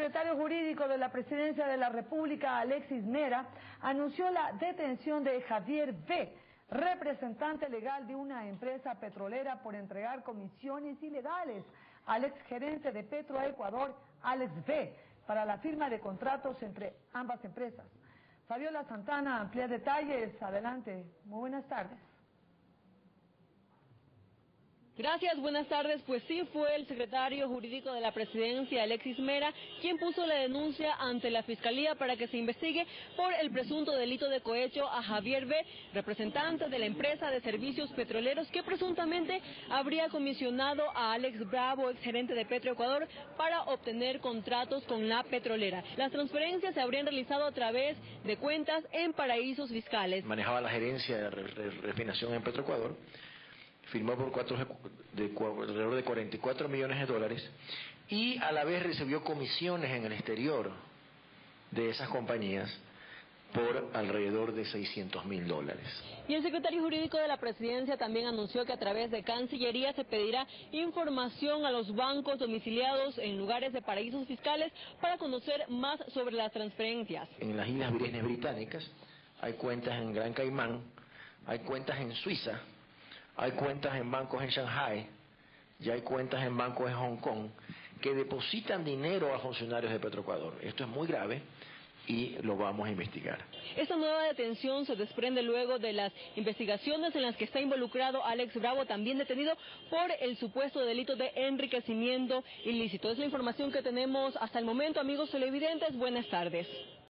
secretario jurídico de la Presidencia de la República, Alexis Mera, anunció la detención de Javier B., representante legal de una empresa petrolera por entregar comisiones ilegales al exgerente de Petroecuador, Alex B., para la firma de contratos entre ambas empresas. Fabiola Santana amplía detalles. Adelante. Muy buenas tardes. Gracias, buenas tardes. Pues sí, fue el secretario jurídico de la Presidencia, Alexis Mera, quien puso la denuncia ante la Fiscalía para que se investigue por el presunto delito de cohecho a Javier B., representante de la empresa de servicios petroleros que presuntamente habría comisionado a Alex Bravo, exgerente de Petroecuador, para obtener contratos con la petrolera. Las transferencias se habrían realizado a través de cuentas en paraísos fiscales. Manejaba la gerencia de refinación en Petroecuador. Firmó por alrededor de 44 millones de dólares y a la vez recibió comisiones en el exterior de esas compañías por alrededor de 600.000 dólares. Y el secretario jurídico de la Presidencia también anunció que a través de Cancillería se pedirá información a los bancos domiciliados en lugares de paraísos fiscales para conocer más sobre las transferencias. En las Islas Vírgenes Británicas hay cuentas en Gran Caimán, hay cuentas en Suiza, hay cuentas en bancos en Shanghai y hay cuentas en bancos en Hong Kong que depositan dinero a funcionarios de Petroecuador. Esto es muy grave y lo vamos a investigar. Esta nueva detención se desprende luego de las investigaciones en las que está involucrado Alex Bravo, también detenido por el supuesto delito de enriquecimiento ilícito. Es la información que tenemos hasta el momento, amigos televidentes. Buenas tardes.